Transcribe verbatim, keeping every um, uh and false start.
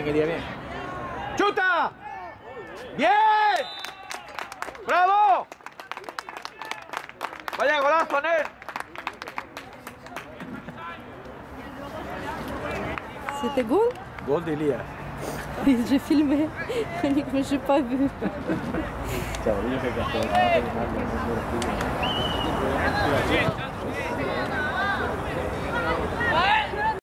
quería bien. ¡Chuta! ¡Bien! ¡Bravo! Vaya golazo, Ner. C'était goal? Gol d'Elias. J'ai filmé, mais j'ai pas vu. Chavalillo que castó.